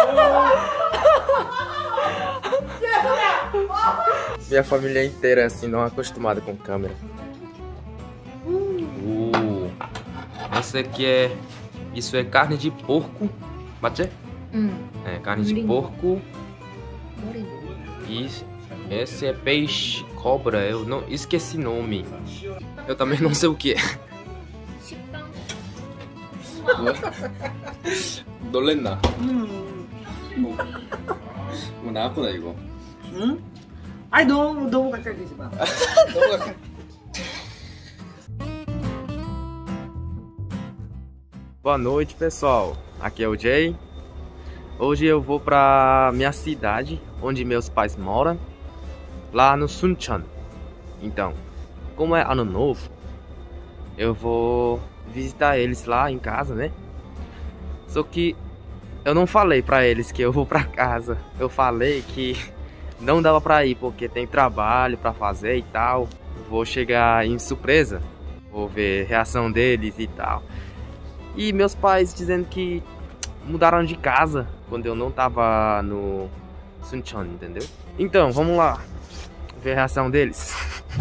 Minha família inteira é assim, não acostumada com câmera. Essa aqui é... Isso é carne de porco. Bate? É carne de porco. E esse é peixe cobra. Eu não esqueci o nome. Eu também não sei o que é. 놀랬나? 뭐 나왔구나 이거. 응? 아니 너무 가까이 되지 마. 너무 가까이. Boa noite, pessoal. Aqui é o Jay. Hoje eu vou pra minha cidade, onde meus pais moram, lá no Suncheon. Então, como é ano novo, eu vou visitar eles lá em casa, né? Só que eu não falei pra eles que eu vou pra casa. Eu falei que não dava pra ir porque tem trabalho pra fazer e tal. Vou chegar em surpresa, vou ver a reação deles e tal. E meus pais dizendo que mudaram de casa quando eu não tava no Suncheon, entendeu? Então, vamos lá ver a reação deles.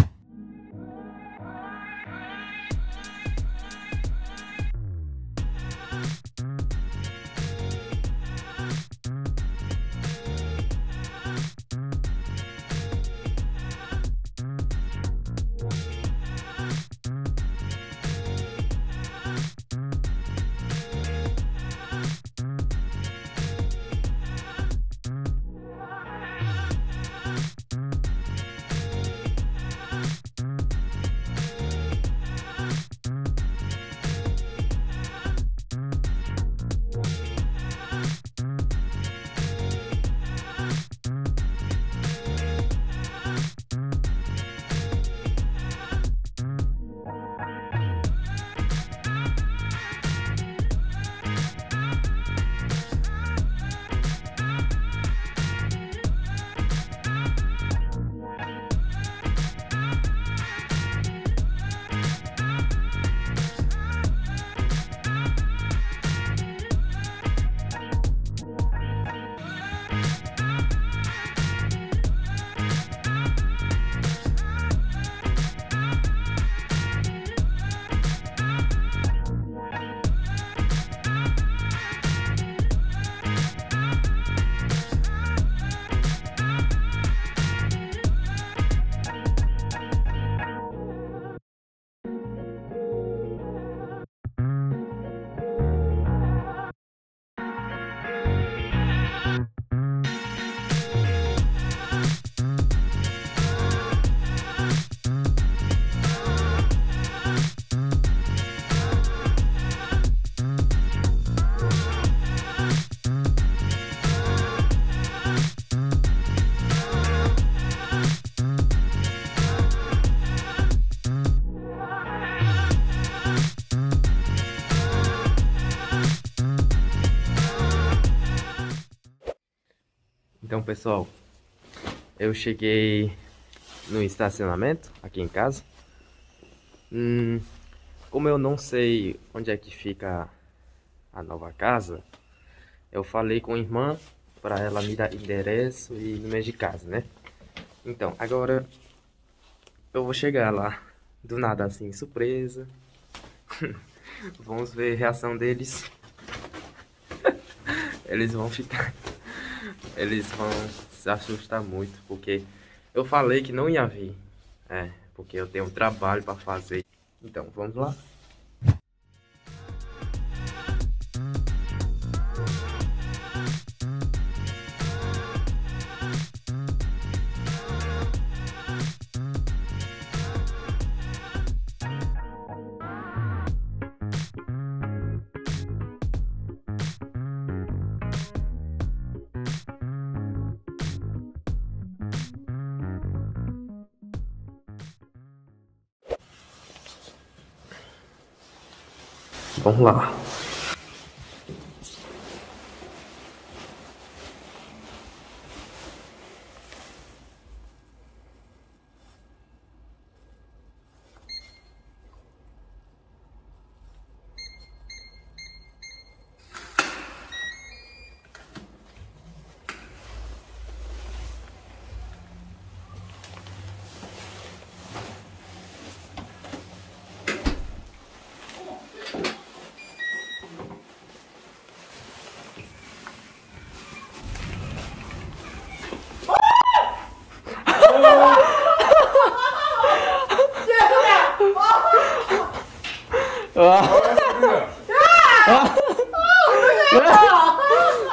Então, pessoal, eu cheguei no estacionamento aqui em casa. Como eu não sei onde é que fica a nova casa, eu falei com a irmã para ela me dar endereço e número de casa, né? Então, agora eu vou chegar lá do nada assim, surpresa. Vamos ver a reação deles. Eles vão se assustar muito, porque eu falei que não ia vir. Porque eu tenho um trabalho para fazer. Então, vamos lá. Vamos lá.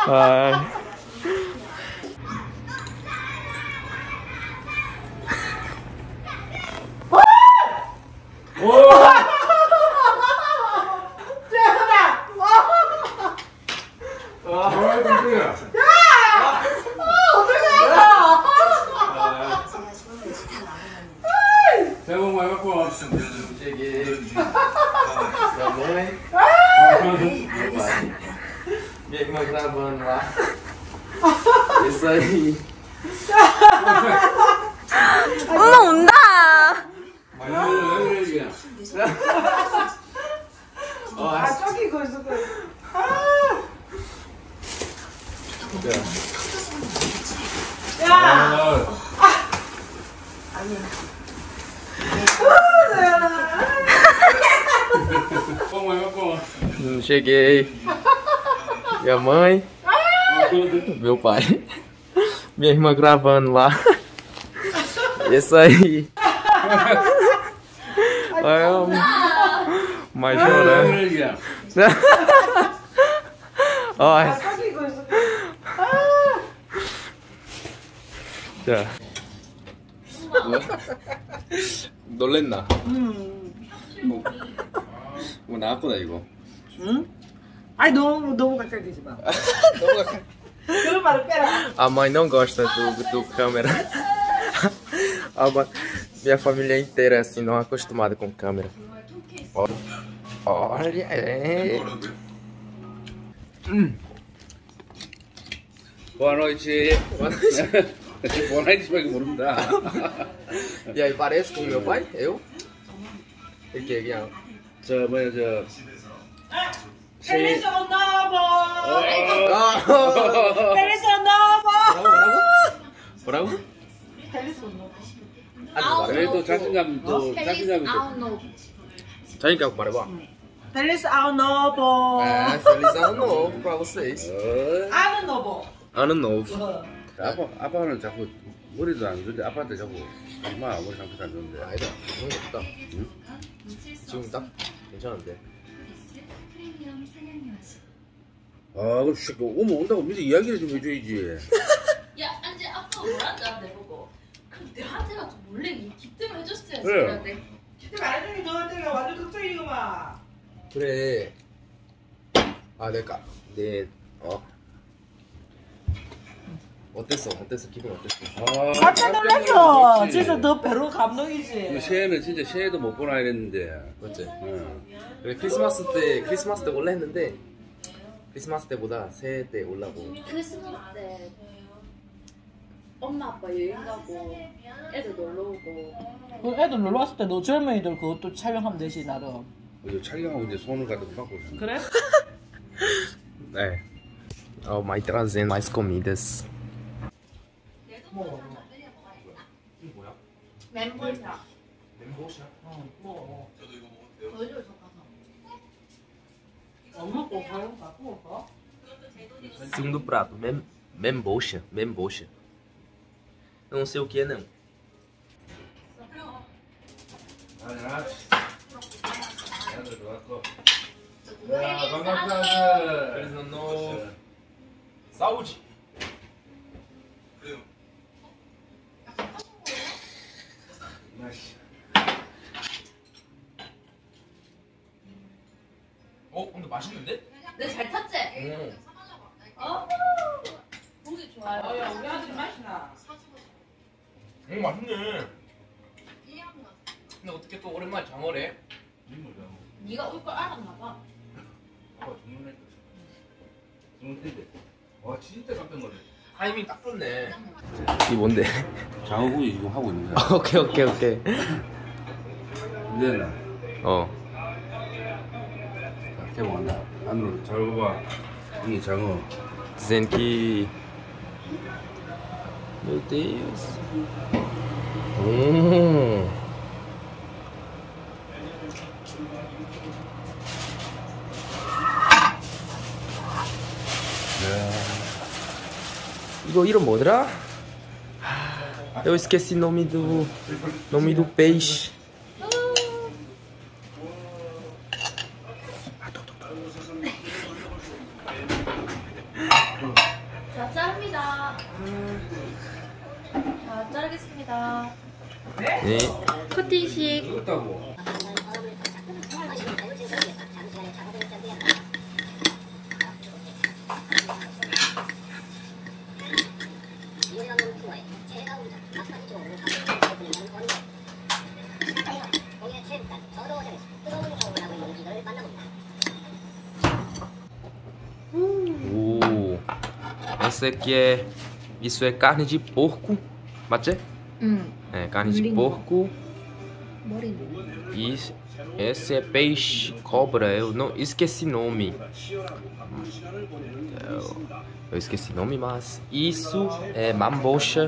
Ai. 새해 복 많이 받고. Cheguei. Sua mãe. Minha irmã gravando lá. Isso aí. 엄마 온다. 아 저기 그 있어 그. 야. 복 많이 받고. Cheguei. Minha mãe. Meu pai. Minha irmã gravando lá. Isso aí. Olha, mas chorando. Olha. 저기 그 있어. 자. 놀랬나? 뭐 나왔구나 이거. 응? 아니 너무 가까이 대지 마. 너무 가까이. 그런 말을 빼라. A mãe não gosta do câmera. Minha família inteira assim não é acostumada com câmera. Olha, é. Boa noite. Boa noite밖에 모릅니다. E aí, parece com o meu pai? Eu? 이렇게 그냥. 저 뭐야 저. 텔레스 너버. 아! 텔레스 너버. 뭐라고? 텔레스 너버. 그래도 자신감이 또. 자기가 말해봐. 텔레스 아웃 너버. É, feliz ano novo pra vocês. 아는 너버. Ano novo. 아빠는 자꾸 머리도 안 좋은데 아빠한테 자꾸 엄마 머리 상태도 안 좋은데. 아니다. 그런 거 없다. 응? 지금 딱 괜찮은데. 아 그럼 씨, 오면 온다고 미리 이야기를 좀 해줘야지. 야, 아니 아빠가 뭐라는지 알았는데 보고. 그럼 내한테 가서 몰래 기뜸을 해줬어야지. 그래. 그래. 그때 말해주니 너한테가 완전 걱정이구만. 그래. 아, 어땠어? 기분 어땠어? 깜짝 놀랐어. 진짜 너 배로 감동이지. 새해는 진짜 새해도 못 보나 이랬는데. 맞지? 응. 그래, 크리스마스 때 올라 했는데 크리스마스 때보다 새해 때 올라고. 크리스마스 때 엄마 아빠 여행 가고 애들 놀러 오고. 그 애들 놀러 왔을 때 너 젊은이들 그것도 촬영하면 되지 나름. 이제 촬영하고 이제 손을 갖다 받고 있어. 그래? É. Ó, o Mai trazendo mais comidas. 뭐? 멘보샤. 멘보샤? 뭐? 보여줘 가서. 엄마 거 가요? 갖고 올까? Segundo prato, membocha. Eu não sei o que é não. 야, 반갑다. Feliz ano novo. Saúde. 근데 맛있는데? 내 잘 탔지? 어? 고기 좋아요. 야 우리 아들이 맛이나. 맛있네. 근데 어떻게 또 오랜만에 장어래? 네가 올 걸 알았나 봐. 와 진짜 깜짝 놀랐네. 타이밍 딱 좋네. 이 뭔데? 장어구이 지금 하고 있는 거야. 오케이. 이제는 개봉한다. 안으로 잘 봐봐. 이게 장어. Dizendo que. Meu Deus. Igo 이름 뭐더라? Eu esqueci o nome do peixe. 자릅니다. 자, 자르겠습니다. 네. 커팅식. 없다고. Essa aqui é... Isso é carne de porco, 맞지? É, carne de porco. E esse é peixe cobra, eu não esqueci nome. Eu esqueci nome, mas isso é mambocha.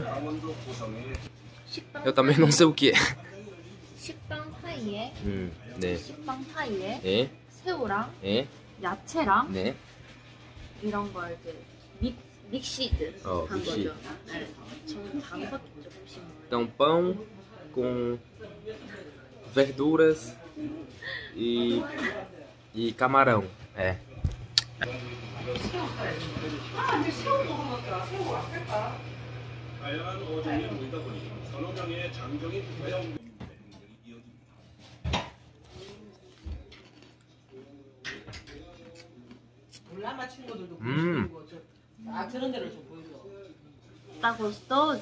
Eu também não sei o que é. 식빵 사이에 네. 식빵 사이에 네. 새우랑 네. 야채랑 네. 이런 걸 이제 믹시드 한 믹시. 거죠. 네. 저는 단것 조금씩 먹어요. Então, pão com verduras e camarão. É. 다양한 어종이 모이다 보니 서너 명의 장정이 되어 몰라마 친구들도 보여주는 거죠. 아 저런 데를 좀 보여줘. Tá gostoso?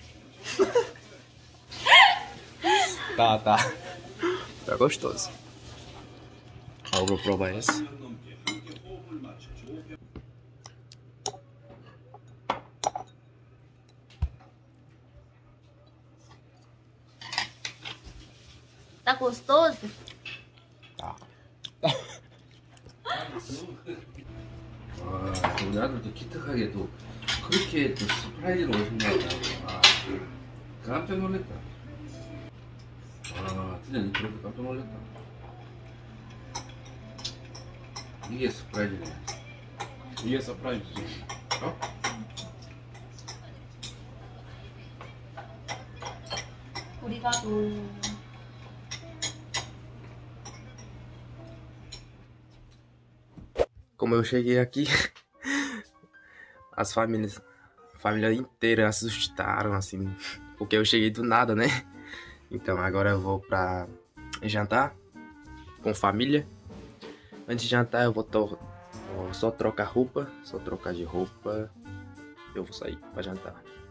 Tá. Tá gostoso. Eu vou provar esse. Tá gostoso? Tá. 와, 우리 아들도 기특하게도 그렇게 또 서프라이즈로 오신다고. 아, 깜짝 놀랐다. 아, 진짜 그렇게 깜짝 놀랐다. 이게 서프라이즈네. 이게 서프라이즈지. 어? 우리가 또 Como eu cheguei aqui, as família inteira assustaram, assim, porque eu cheguei do nada, né? Então agora eu vou pra jantar com família. Antes de jantar eu vou só trocar roupa, só trocar de roupa, eu vou sair pra jantar.